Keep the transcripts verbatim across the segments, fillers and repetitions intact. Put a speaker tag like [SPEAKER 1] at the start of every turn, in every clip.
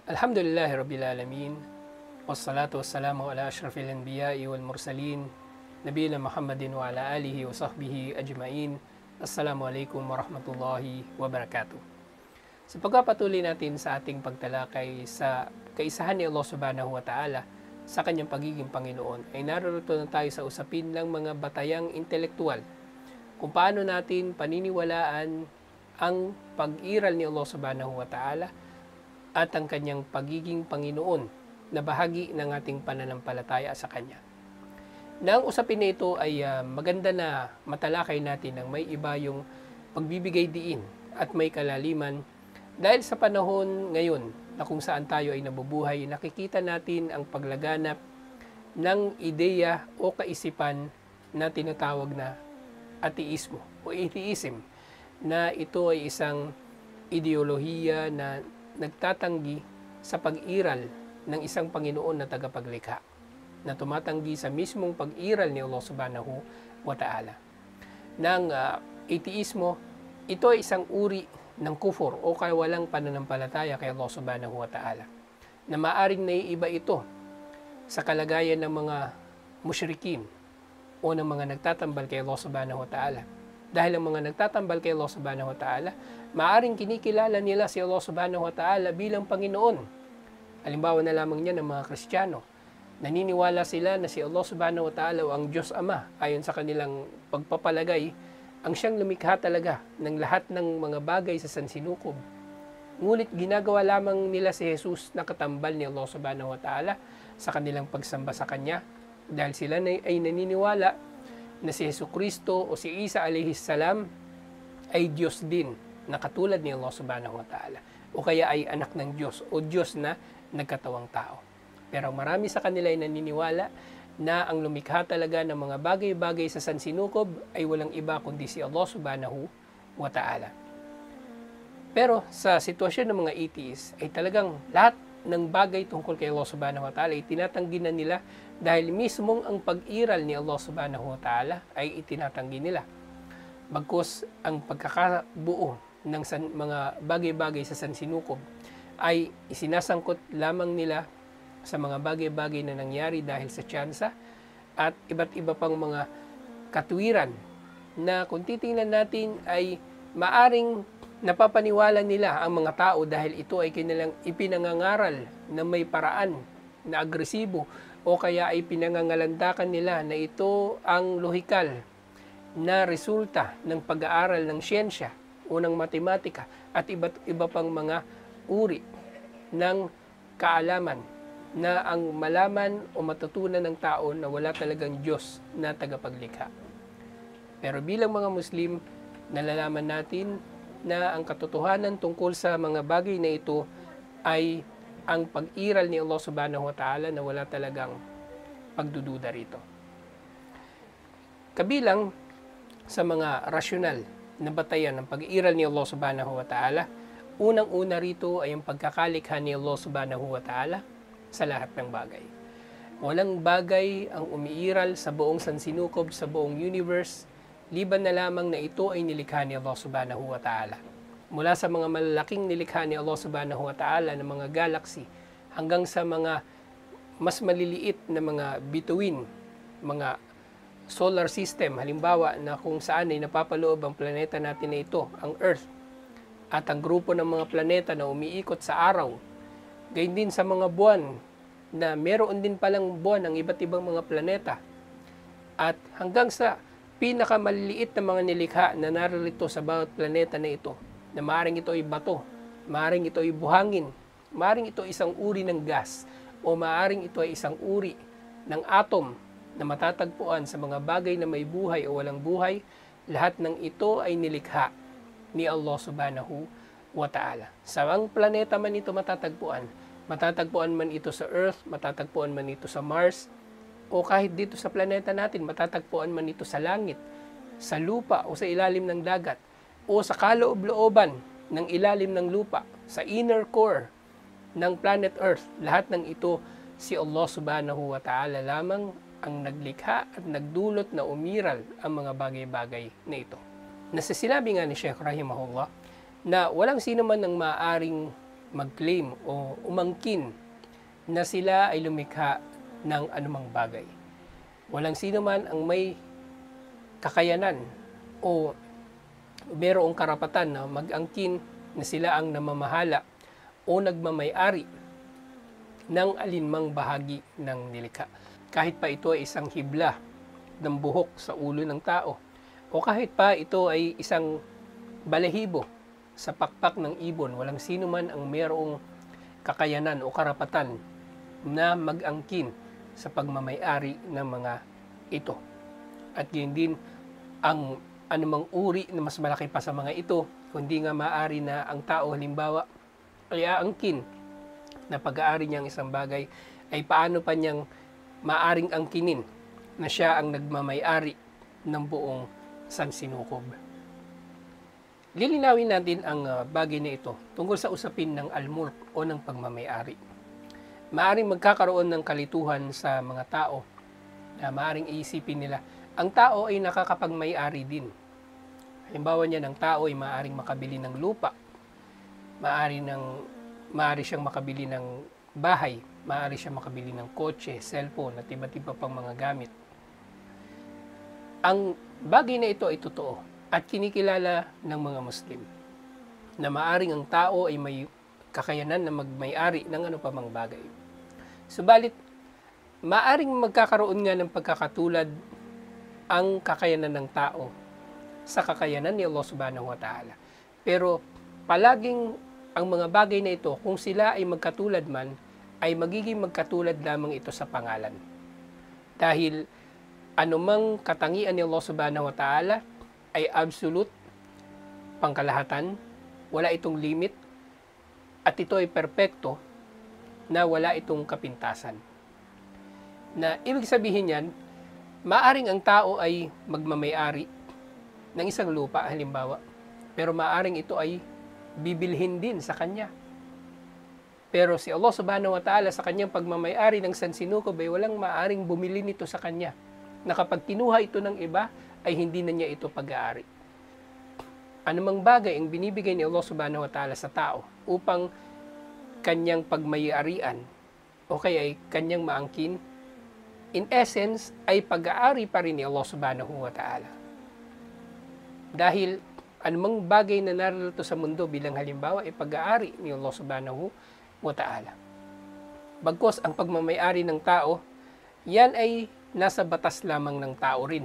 [SPEAKER 1] Alhamdulillahi Rabbil Alamin. Wassalatu wassalamu ala ashrafil anbiya'i wal mursalin. Nabiyina Muhammadin wa ala alihi wa sahbihi ajma'in. Assalamualaikum warahmatullahi wabarakatuh. Sa pagpapatuloy natin sa ating pagtalakay sa kaisahan ni Allah subhanahu wa ta'ala sa kanyang pagiging Panginoon, ay narito na tayo sa usapin ng mga batayang intelektual. Kung paano natin paniniwalaan ang pag-iral ni Allah subhanahu wa ta'ala at ang kanyang pagiging Panginoon na bahagi ng ating pananampalataya sa Kanya. Na ang usapin na ito ay uh, maganda na matalakay natin ng may iba yung pagbibigay diin at may kalaliman dahil sa panahon ngayon na kung saan tayo ay nabubuhay, nakikita natin ang paglaganap ng ideya o kaisipan na tinatawag na ateismo o atheism, na ito ay isang ideolohiya na nagtatanggi sa pag-iral ng isang Panginoon na tagapaglikha, na tumatanggi sa mismong pag-iral ni Allah subhanahu wa ta'ala. Ng uh, ateismo, ito ay isang uri ng kufur o kawalang pananampalataya kay Allah subhanahu wa ta'ala, na maaring naiiba ito sa kalagayan ng mga musyrikin o ng mga nagtatambal kay Allah subhanahu wa ta'ala. Dahil ang mga nagtatambal kay Allah subhanahu wa ta'ala, maaring kinikilala nila si Allah subhanahu wa ta'ala bilang Panginoon. Halimbawa na lamang niya ng mga Kristiyano. Naniniwala sila na si Allah subhanahu wa ta'ala o ang Diyos Ama, ayon sa kanilang pagpapalagay, ang siyang lumikha talaga ng lahat ng mga bagay sa sansinukob. Ngunit ginagawa lamang nila si Jesus na katambal ni Allah subhanahu wa ta'ala sa kanilang pagsamba sa Kanya, dahil sila ay naniniwala na si Jesucristo o si Isa alayhis salam ay Diyos din na katulad ni Allah subhanahu wa ta'ala, o kaya ay anak ng Diyos o Diyos na nagkatawang tao. Pero marami sa kanila ay naniniwala na ang lumikha talaga ng mga bagay-bagay sa sansinukob ay walang iba kundi si Allah subhanahu wa ta'ala. Pero sa sitwasyon ng mga atheists ay talagang lahat ng bagay tungkol kay Allah subhanahu wa ta'ala ay tinatanggi na nila, dahil mismong ang pag-iral ni Allah subhanahu wa ta'ala ay itinatanggi nila. Bagkus ang pagkakabuo ng san, mga bagay-bagay sa sansinukob ay isinasangkot lamang nila sa mga bagay-bagay na nangyari dahil sa tsansa at iba't iba pang mga katwiran na kung titingnan natin ay maaring napapaniwala nila ang mga tao dahil ito ay kanilang ipinangangaral na may paraan na agresibo, o kaya ay pinangangalandakan nila na ito ang lohikal na resulta ng pag-aaral ng siyensya o ng matematika at iba't iba pang mga uri ng kaalaman na ang malaman o matutunan ng tao na wala talagang Diyos na tagapaglikha. Pero bilang mga Muslim, nalalaman natin na ang katotohanan tungkol sa mga bagay na ito ay ang pag-iral ni Allah subhanahu wa ta'ala na wala talagang pagdududa rito. Kabilang sa mga rasyonal na batayan ng pag-iral ni Allah subhanahu wa ta'ala, unang-una rito ay ang pagkakalikha ni Allah subhanahu wa ta'ala sa lahat ng bagay. Walang bagay ang umiiral sa buong sansinukob, sa buong universe, liban na lamang na ito ay nilikha ni Allah subhanahu wa ta'ala. Mula sa mga malalaking nilikha ni Allah subhanahu wa ta'ala ng mga galaxy hanggang sa mga mas maliliit na mga bituin, mga solar system, halimbawa na kung saan ay napapaloob ang planeta natin na ito, ang Earth, at ang grupo ng mga planeta na umiikot sa araw. Gayun din sa mga buwan, na meron din palang buwan ng iba't ibang mga planeta. At hanggang sa pinakamaliliit na mga nilikha na naririto sa bawat planeta na ito, na maaaring ito ay bato, maaaring ito ay buhangin, maaaring ito ay isang uri ng gas, o maaaring ito ay isang uri ng atom na matatagpuan sa mga bagay na may buhay o walang buhay, lahat ng ito ay nilikha ni Allah subhanahu wa ta'ala. Sa ang planeta man ito matatagpuan, matatagpuan man ito sa Earth, matatagpuan man ito sa Mars, o kahit dito sa planeta natin, matatagpuan man ito sa langit, sa lupa o sa ilalim ng dagat, o sa kaloob-looban ng ilalim ng lupa, sa inner core ng planet Earth. Lahat ng ito, si Allah subhanahu wa ta'ala lamang ang naglikha at nagdulot na umiral ang mga bagay-bagay na ito. Nasa sinabi nga ni Sheikh Rahimahullah na walang sino man ang maaaring mag-claim o umangkin na sila ay lumikha ng anumang bagay. Walang sino man ang may kakayanan o mayroong karapatan na mag-angkin na sila ang namamahala o nagmamay-ari ng alinmang bahagi ng nilikha. Kahit pa ito ay isang hibla ng buhok sa ulo ng tao o kahit pa ito ay isang balahibo sa pakpak ng ibon, walang sino man ang mayroong kakayanan o karapatan na mag-angkin sa pagmamay-ari ng mga ito. At yun din ang anumang uri na mas malaki pa sa mga ito, kundi nga maaari na ang tao halimbawa ay aangkin na pag-aari niyang isang bagay, ay paano pa niyang maaring angkinin na siya ang nagmamay-ari ng buong sansinukob. Lilinawin natin ang uh, bagay na ito tungkol sa usapin ng al-mulk o ng pagmamay-ari. Maaring magkakaroon ng kalituhan sa mga tao na maaring iisipin nila, ang tao ay nakakapagmay-ari din. Halimbawa niya, ng tao ay maaaring makabili ng lupa, maaari, ng, maaari siyang makabili ng bahay, maaari siyang makabili ng kotse, cellphone, at iba't iba pang mga gamit. Ang bagay na ito ay totoo at kinikilala ng mga Muslim na maaring ang tao ay may kakayanan na magmay-ari ng ano pa mang bagay. Subalit, maaring magkakaroon nga ng pagkakatulad ang kakayanan ng tao sa kakayanan ni Allah Subhanahu wa Ta'ala. Pero palaging ang mga bagay na ito, kung sila ay magkatulad man, ay magiging magkatulad lamang ito sa pangalan. Dahil anumang katangian ni Allah Subhanahu wa Ta'ala ay absolute, pangkalahatan, wala itong limit, at ito ay perpekto na wala itong kapintasan. Na ibig sabihin yan, maaring ang tao ay magmamay-ari ng isang lupa halimbawa, pero maaring ito ay bibilhin din sa kanya. Pero si Allah Subhanahu wa Ta'ala sa kanyang pagmamay-ari ng sansinukob ay walang maaring bumili nito sa kanya, na kapag kinuha ito ng iba ay hindi na niya ito pag-aari. Anumang bagay ang binibigay ni Allah Subhanahu wa Ta'ala sa tao upang kanyang pagmay-arian o kaya ay kanyang maangkin, in essence ay pag-aari pa rin ni Allah Subhanahu wa Ta'ala. Dahil anumang bagay na narito sa mundo bilang halimbawa ay pag-aari ni Allah Subhanahu wa Ta'ala. Bagkus ang pagmamay-ari ng tao, yan ay nasa batas lamang ng tao rin.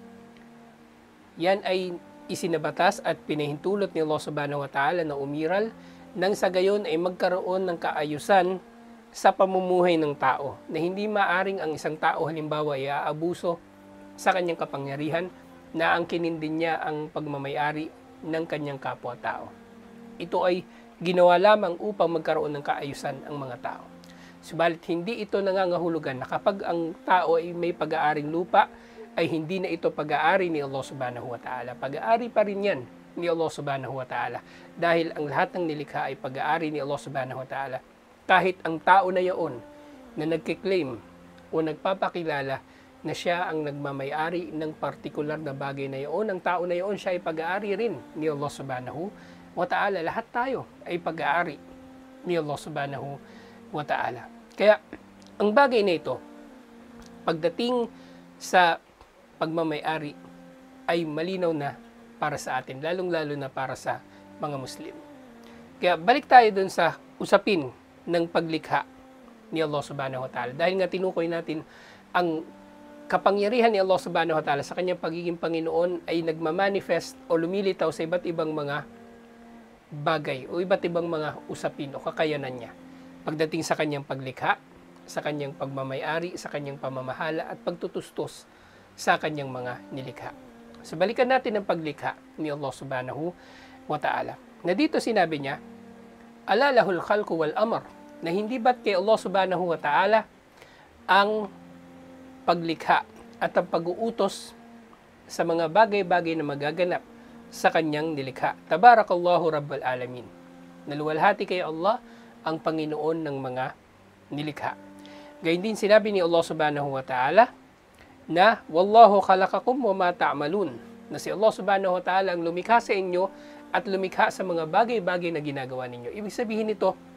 [SPEAKER 1] Yan ay isinabatas at pinahintulot ni Allah Subhanahu wa Ta'ala na umiral nang sa gayon ay magkaroon ng kaayusan sa pamumuhay ng tao, na hindi maaring ang isang tao halimbawa ay aabuso sa kanyang kapangyarihan na angkinin din niya ang pagmamay-ari ng kanyang kapwa-tao. Ito ay ginawa lamang upang magkaroon ng kaayusan ang mga tao. Subalit hindi ito nangangahulugan na kapag ang tao ay may pag-aaring lupa, ay hindi na ito pag-aari ni Allah Subhanahu wa Ta'ala. Pag-aari pa rin yan ni Allah Subhanahu wa Ta'ala. Dahil ang lahat ng nilikha ay pag-aari ni Allah Subhanahu wa Ta'ala. Kahit ang tao na yaon na nagkiklaim o nagpapakilala na siya ang nagmamay-ari ng partikular na bagay na yaon, ang tao na yaon siya ay pag-aari rin ni Allah Subhanahu wa Ta'ala. Lahat tayo ay pag-aari ni Allah Subhanahu wa Ta'ala. Kaya ang bagay na ito, pagdating sa pagmamay-ari ay malinaw na para sa atin, lalong-lalo na para sa mga Muslim. Kaya balik tayo dun sa usapin ng paglikha ni Allah Subhanahu wa Ta'ala. Dahil nga tinukoy natin ang kapangyarihan ni Allah Subhanahu wa Ta'ala sa kanyang pagiging Panginoon ay nagmamanifest o lumilitaw sa iba't ibang mga bagay o iba't ibang mga usapin o kakayanan niya. Pagdating sa kanyang paglikha, sa kanyang pagmamay-ari, sa kanyang pamamahala at pagtutustos sa kanyang mga nilikha. So balikan natin ang paglikha ni Allah Subhanahu wa Ta'ala. Na dito sinabi niya, ala lahul khalqu wal amr, na hindi ba't kay Allah Subhanahu wa Ta'ala ang paglikha at ang pag-uutos sa mga bagay-bagay na magaganap sa kanyang nilikha. Tabarakallahu Rabbul Alamin. Naluwalhati kay Allah ang Panginoon ng mga nilikha. Gayun din sinabi ni Allah Subhanahu wa Ta'ala na wallahu khalaqakum wa ma ta'malun, na si Allah Subhanahu wa Ta'ala ang lumikha sa inyo at lumikha sa mga bagay-bagay na ginagawa ninyo. Ibig sabihin nito,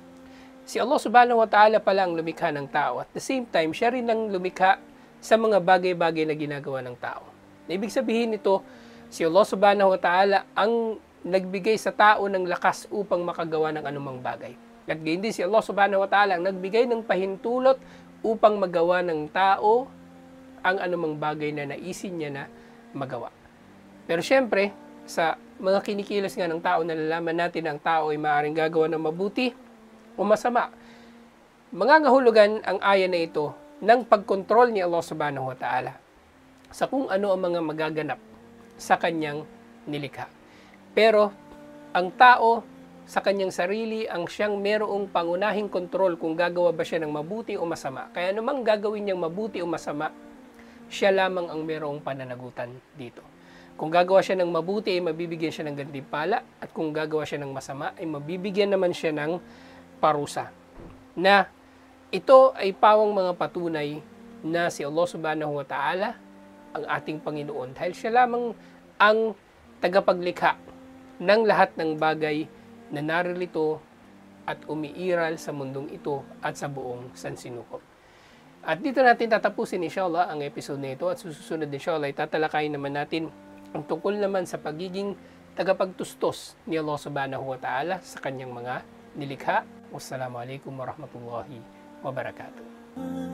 [SPEAKER 1] Si Allah subhanahu wa ta'ala pala ang lumikha ng tao. At the same time, siya rin ang lumikha sa mga bagay-bagay na ginagawa ng tao. Ibig sabihin nito, si Allah subhanahu wa ta'ala ang nagbigay sa tao ng lakas upang makagawa ng anumang bagay. At gayon din si Allah subhanahu wa ta'ala ang nagbigay ng pahintulot upang magawa ng tao ang anumang bagay na naisin niya na magawa. Pero syempre, sa mga kinikilos nga ng tao, nalalaman natin na ang tao ay maaaring gagawa ng mabuti o masama. Mangangahulugan ang aya na ito ng pagkontrol ni Allah subhanahu wa ta'ala sa kung ano ang mga magaganap sa kanyang nilikha. Pero ang tao sa kanyang sarili ang siyang merong pangunahing kontrol kung gagawa ba siya ng mabuti o masama. Kaya anumang gagawin niyang mabuti o masama, siya lamang ang merong pananagutan dito. Kung gagawa siya ng mabuti, ay mabibigyan siya ng gantimpala, at kung gagawa siya ng masama, ay mabibigyan naman siya ng parusa. Na ito ay pawang mga patunay na si Allah subhanahu wa ta'ala ang ating Panginoon, dahil siya lamang ang tagapaglikha ng lahat ng bagay na naririto at umiiral sa mundong ito at sa buong sansinukob. At dito natin tatapusin inshallah ang episode na ito, at susunod inshallah ay tatalakayin naman natin ang tungkol naman sa pagiging tagapagtustos ni Allah subhanahu wa ta'ala sa kanyang mga nilikha. Wassalamualaikum warahmatullahi wabarakatuh.